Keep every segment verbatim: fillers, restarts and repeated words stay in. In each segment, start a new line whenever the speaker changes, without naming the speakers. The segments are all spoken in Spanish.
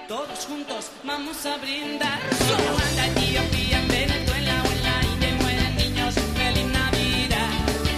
todos juntos vamos a brindar. Si Uganda, Etiopía, en Venezuela o en la India mueren niños, feliz Navidad.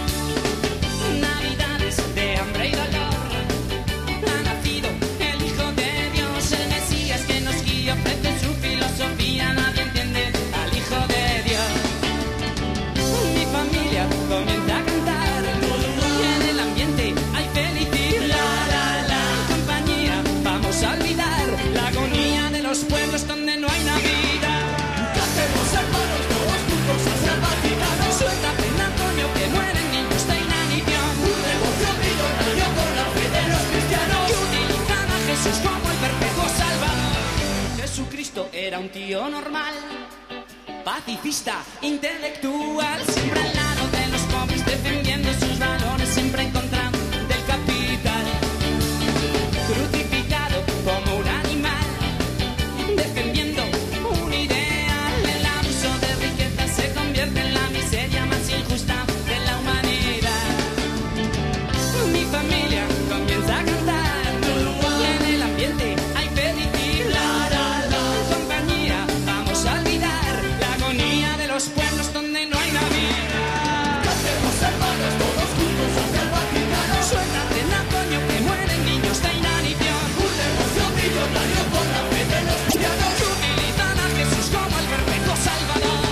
Navidades de hambre y dolor. Ha nacido el Hijo de Dios, el Mesías que nos guía, ofrece su filosofía. Nadie entiende al Hijo de Dios. Mi familia comienza a cantar y en el ambiente hay felicidad. La, la, la. Compañía, vamos a olvidar la agonía de los pueblos donde no hay Navidad.
¿Qué hacemos, hermanos? Todos juntos hacia el Vaticano.
Suéltate en Antonio que mueren niños de inanición.
Un negocio millonario con la fe de los cristianos.
Que utilizan a Jesús como el perpetuo salvador. Jesucristo era un tío normal, pacifista, intelectual, siempre al lado de los pobres, defendiendo sus valores, siempre en contra del capital. Crucificado como un animal, defendiendo un ideal. El abuso de riqueza se convierte en la miseria más injusta de la humanidad. Mi familia comienza a cantar y en el ambiente hay felicidad. Compañía, vamos a olvidar la agonía de los pueblos donde no hay Navidad.
¿Qué hacemos, hermanos? Todos juntos hacia el Vaticano.
Suéltate en Antonio que mueren niños de inanición.
Un negocio millonario con la fe de los cristianos.
Que utilizan a Jesús como el perpetuo salvador.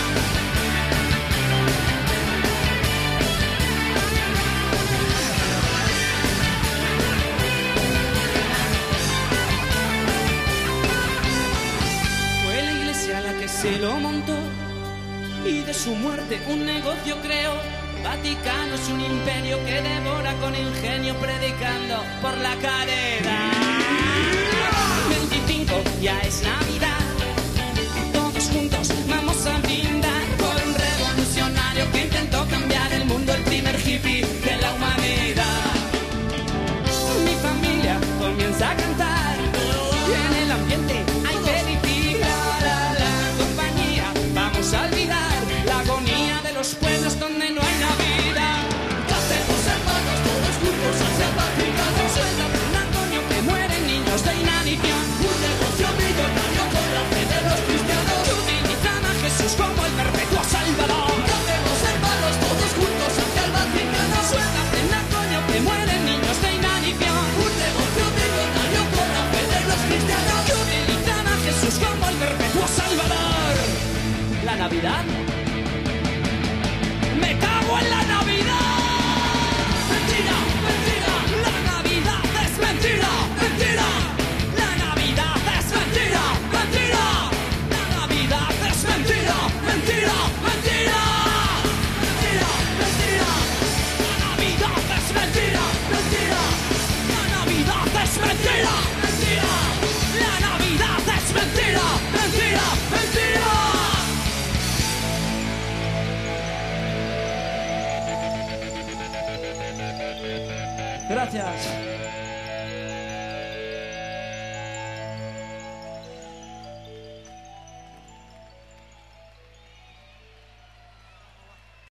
Fue la iglesia la que se lo montó y de su muerte un negocio creó. Vaticano es un imperio que devora con ingenio, predicando por la caridad. veinticinco ya es Navidad, todos juntos vamos a brindar por un revolucionario que intentó cambiar el mundo, el primer hippie de la humanidad. Mi familia comienza a cantar y en el ambiente hay felicidad. La, la, compañía, vamos a olvidar la agonía de los pueblos donde no hay Navidad.
¿Qué hacemos, hermanos? Todos juntos hacia el Vaticano.
Suéltate en Antonio que mueren niños de inanición.
Un negocio millonario con la fe de los cristianos.
Que utilizan a Jesús como el perpetuo salvador.
¿Qué hacemos, hermanos? Todos juntos hacia el Vaticano.
Suéltate en Antonio que mueren niños de inanición.
Un negocio millonario con la fe de los cristianos.
Que utilizan a Jesús como el perpetuo salvador. La Navidad. ¡Me cago en la Navidad!
Mentira, mentira.
La Navidad es mentira, mentira. La Navidad es mentira, mentira. La Navidad es mentira, mentira, mentira.
Mentira, mentira.
La Navidad es mentira, mentira. La Navidad es mentira, mentira. La Navidad es mentira, mentira, mentira.
Gracias.